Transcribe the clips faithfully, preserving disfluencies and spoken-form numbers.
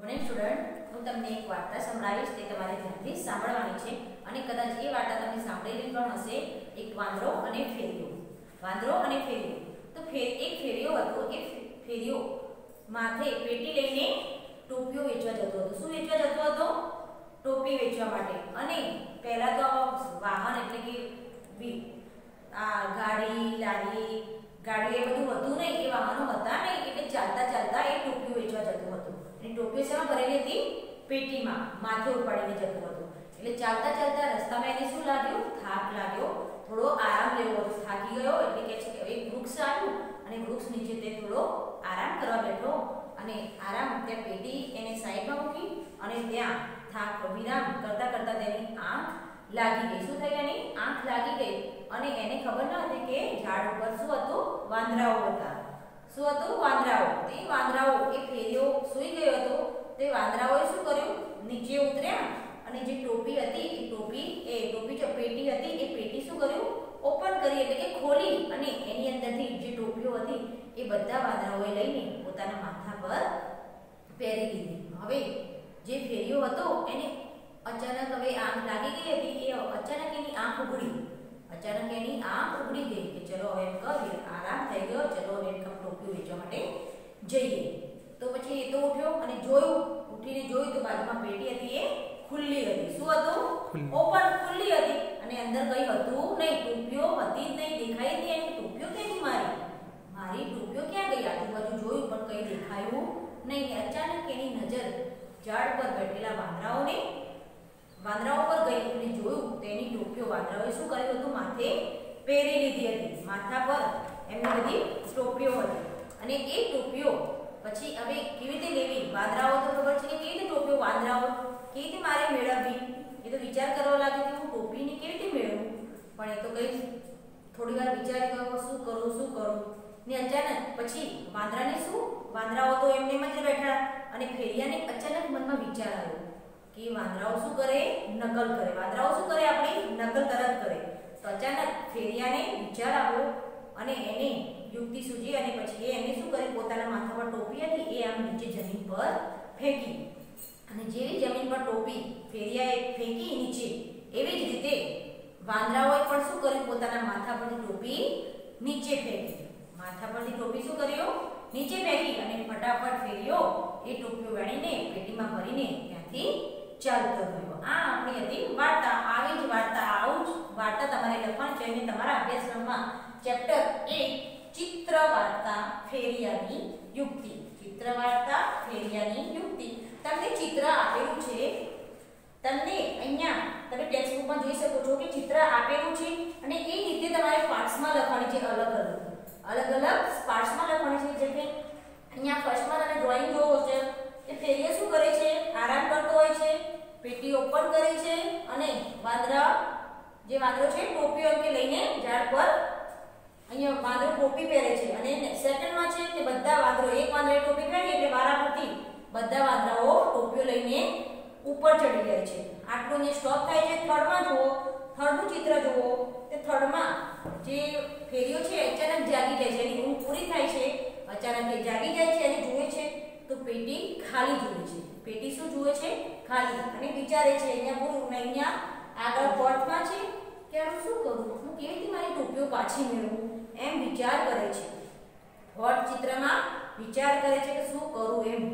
Morning student, હું તમને એક વાર્તા સંભળાવીશ તે તમારે ધ્યાનથી સાંભળવાની છે અને કદાચ એ વાર્તા તમે સાંભળેલી પણ હશે. એક વાંદરો અને ફેરિયો. વાંદરો અને ફેરિયો. તો ફેર એક ફેરિયો હતો. એ ફેરિયો માથે પેટી લઈને ટોપીઓ વેચવા જતો હતો. શું વેચવા જતો હતો? ટોપી વેચવા માટે. અને પહેલા તો વાહન એટલે કે આ ગાડી લારી ગાડી એ બધું હતું નહીં, એ વાહનો હતા નહીં, એટલે ચાલતા ચાલતા એ ટોપીઓ વેચવા જતો હતો. અને ટોપીઓ શેમાં ભરેલી હતી? પેટીમાં માથે ઉપાડીને જતો હતો. એટલે ચાલતા ચાલતા રસ્તામાં એને શું લાગ્યું? થાક લાગ્યો. થોડો આરામ લેવો હતો. થાકી ગયો એટલે કે છે કે એક વૃક્ષ આવ્યું અને વૃક્ષ નીચે તે થોડો આરામ કરવા બેઠો. અને આરામ ત્યાં પેટી એને સાઈડમાં મૂકી અને ત્યાં થાક વિરામ કરતા કરતા તેની આંખ લાગી ગઈ. શું થઈ? એની આંખ લાગી ગઈ અને એને ખબર ન હતી કે ઝાડ ઉપર શું હતું? વાંદરાઓ હતા. શું હતું? વાંદરાઓ. તે વાંદરાઓ એ ફેરિયો સૂઈ ગયો હતો. તે વાંદરાઓએ શું કર્યું? નીચે ઉતર્યા અને જે ટોપી હતી એ ટોપી એ ટોપી જે પેટી હતી એ પેટી શું કર્યું? ઓપન કરી એટલે કે ખોલી અને એની અંદરથી જે ટોપીઓ હતી એ બધા વાંદરાઓએ લઈને પોતાના માથા પર પહેરી લીધી. હવે જે ફેરિયો હતો એને અચાનક હવે આંખ લાગી ગઈ હતી. એ અચાનક એની આંખ ઉઘડી. અચાનક એની આંખ ઉઘડી ગઈ કે ચલો હવે એમ કરીએ, આરામ થઈ ગયો, ચલો હવે એમ ટોપી વેચવા માટે જઈએ. તો પછી એ તો ઉઠ્યો અને જોયું, ઉઠીને જોયું તો બાજુમાં પેટી હતી એ ખુલ્લી હતી. શું હતું? ઓપન, ખુલ્લી હતી અને અંદર કંઈ હતું નહીં. ટોપીઓ હતી જ નહીં, દેખાઈ હતી. એની ટોપીઓ કેની મારી મારી ટોપીઓ ક્યાં ગઈ? આજુબાજુ જોયું પણ કંઈ દેખાયું નહીં. અચાનક એની નજર ઝાડ પર બેઠેલા વાંદરાઓને વાંદરાઓ પર ગઈ અને જોયું તેની ટોપીઓ વાંદરાઓએ શું કર્યું હતું? માથે પહેરી લીધી હતી. માથા પર એમની બધી ટોપીઓ હતી અને એ ટોપીઓ પછી હવે કેવી રીતે લેવી? વાંદરાઓ તો ખબર છે કે કેવી રીતે ટોપીઓ વાંદરાઓ કેવી રીતે મારે મેળવવી? એ તો વિચાર કરવા લાગે કે હું ટોપીને કેવી રીતે મેળવું. પણ એ તો કઈ થોડી વાર વિચાર કર્યો, શું કરું શું કરું ને અચાનક પછી વાંદરાને શું? વાંદરાઓ તો એમને જ બેઠા અને ફેરિયાને અચાનક મનમાં વિચાર આવ્યો કે વાંદરાઓ શું કરે? નકલ કરે. વાંદરાઓ શું કરે? આપણી નકલ તરત કરે. તો અચાનક ફેરિયાને વિચાર આવ્યો અને એને યુક્તિ સૂજી અને પછી એને શું કરે? પોતાના માથા પર ટોપી હતી એ આમ નીચે જમીન પર ફેંકી. અને જેવી જમીન પર ટોપી ફેરિયાએ ફેંકી નીચે, એવી જ રીતે વાંદરાઓએ પણ શું કર્યું? પોતાના માથા પરથી ટોપી નીચે ફેંકી. માથા પરથી ટોપી શું કર્યું? નીચે ફેંકી અને ફટાફટ ફેરિયો એ ટોપીઓ વેણીને પેટીમાં ભરીને ત્યાંથી ચાલતો ગયો. આ આપણી હતી વાર્તા. આવી જ વાર્તા આવું જ વાર્તા તમારે લખવાની છે અને તમારા અભ્યાસક્રમમાં ચેપ્ટર એક ચિત્ર વાર્તા ફેરિયાની યુક્તિ. ચિત્ર વાર્તા ફેરિયાની યુક્તિ. તમને ચિત્ર આપેલું છે. તમને અહીંયા તમે ટેક્સ્ટ બુકમાં જોઈ શકો છો કે ચિત્ર આપેલું છે અને એ રીતે તમારે પાર્ટ્સમાં લખવાની છે. અલગ અલગ અલગ અલગ પાર્ટ્સમાં લખવાની છે. જેમ કે અહીંયા ફર્સ્ટમાં તમે ડ્રોઈંગ જોવો છે કે ફેરિયો શું કરે છે? આરામ કરતો હોય છે, પેટી ઓપન કરી છે અને વાંદરા જે વાંદરો છે ટોપીઓ કે લઈને ઝાડ પર અહીંયા વાંદરો ટોપી પહેરે છે. અને સેકન્ડમાં છે કે બધા વાંદરો એક વાંદરાએ ટોપી પહેરી એટલે વારાફરતી બધા વાંદરાઓ ટોપીઓ લઈને ઉપર ચડી જાય છે. આટલું ને સ્ટોપ થાય છે. થર્ડમાં જુઓ, થર્ડનું ચિત્ર જુઓ. તે થર્ડમાં જે ફેરિયો છે અચાનક જાગી જાય છે, એની ઊંઘ પૂરી થાય છે. અચાનક એ જાગી જાય છે અને જુએ છે તો પેટી ખાલી જુએ છે. પેટી શું જુએ છે? ખાલી. અને વિચારે છે અહીંયા પૂરું અહીંયા આગળ પોર્ટમાં છે કે હું શું કરું? હું કેવી રીતે મારી ટોપીઓ પાછી મેળવું? એમ વિચાર કરે છે. પોર્ટ ચિત્રમાં વિચાર કરે છે કે શું કરું એમ.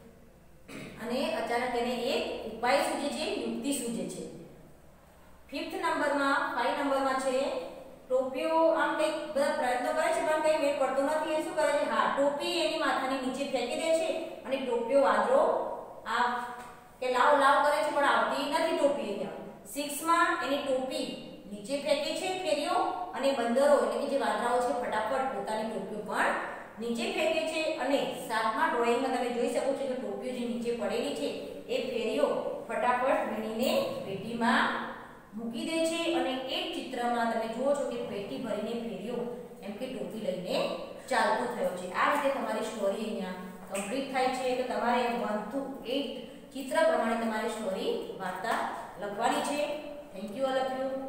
અને અચાનક એને એક ઉપાય સૂજે છે, યુક્તિ સૂજે છે. ફિફ્થ નંબરમાં ફાઈવ નંબરમાં છે ટોપીઓ આમ કંઈક બધા પ્રયત્નો કરે છે પણ કંઈ મેળ પડતો નથી. એ શું કરે છે? હા, ટોપી એની માથાની નીચે ફેંકી દે છે અને ટોપીઓ વાંદરો આ કે લાવ લાવ કરે છે પણ આવતી નથી ટોપી. અહીંયા સિક્સમાં એની ટોપી નીચે ફેંકે છે ફેરિયો અને બંદરો એટલે કે જે વાંદરાઓ છે ફટાફટ પોતાની ટોપીઓ પણ નીચે ફેંકે છે. અને સાતમા ડ્રોઈંગમાં તમે જોઈ શકો છો કે ટોપીઓ જે નીચે પડેલી છે એ ફેરિયો ફટાફટ વીણીને પેટીમાં મૂકી દે છે. અને એક ચિત્રમાં તમે જુઓ છો કે પેટી ભરીને ફેરિયો એમ કે ટોપી લઈને ચાલતો થયો છે. આ રીતે તમારી સ્ટોરી અહીંયા કમ્પ્લીટ થાય છે. તો તમારે વન ટુ એટ ચિત્ર પ્રમાણે તમારી સ્ટોરી વાર્તા લખવાની છે. Thank you all of you.